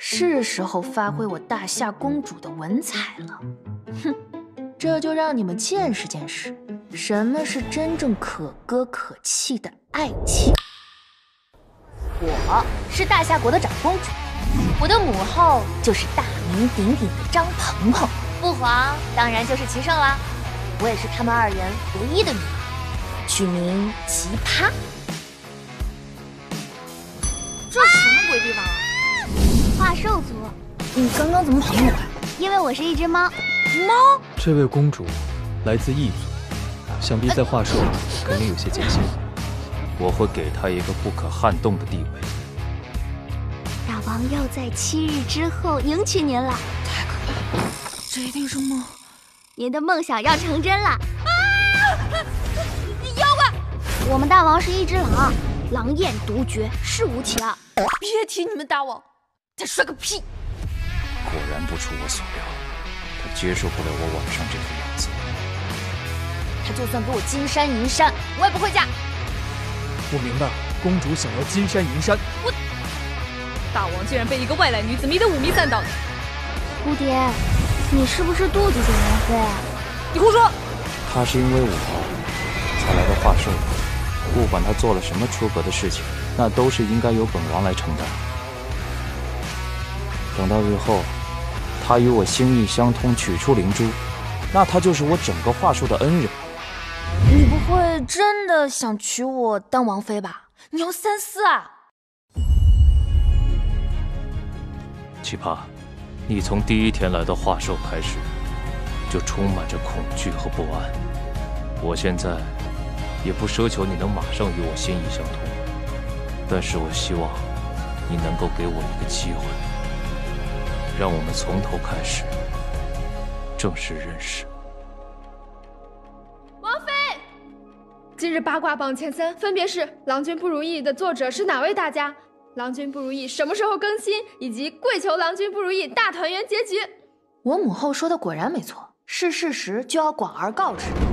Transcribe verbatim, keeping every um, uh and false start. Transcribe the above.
是时候发挥我大夏公主的文采了。哼，这就让你们见识见识，什么是真正可歌可泣的爱情。我是大夏国的长公主，我的母后就是大名鼎鼎的张鹏鹏，父皇当然就是齐胜啦。我也是他们二人唯一的女儿，取名奇葩。这是什么鬼地方啊？ 化兽族。 你刚刚怎么跑那么快？ 因为我是一只猫。 猫？ 这位公主来自异族，想必在化兽肯定有些艰辛。 我会给她一个不可撼动的地位。 大王要在七日之后迎娶您了。 太可怕了，这一定是梦。 您的梦想要成真了。啊！ 妖怪！ 我们大王是一只狼，狼焰独绝，事无其二。 别提你们大王，他帅个屁！ 果然不出我所料，他接受不了我晚上这副样子。 他就算给我金山银山，我也不会嫁。 我明白，公主想要金山银山。 我大王竟然被一个外来女子迷得五迷三道的。 蝴蝶，你是不是妒忌着王妃啊？ 你胡说！ 他是因为我才来到化兽，不管他做了什么出格的事情，那都是应该由本王来承担。等到日后，他与我心意相通，取出灵珠，那他就是我整个化兽的恩人。 你不会真的想娶我当王妃吧？你要三思啊！ 奇葩，你从第一天来到化兽开始，就充满着恐惧和不安。我现在也不奢求你能马上与我心意相通，但是我希望你能够给我一个机会，让我们从头开始正式认识。 王妃，今日八卦榜前三分别是《郎君不如意》的作者是哪位大家？《郎君不如意》什么时候更新？以及跪求《郎君不如意》大团圆结局。 我母后说的果然没错，是事实就要广而告之。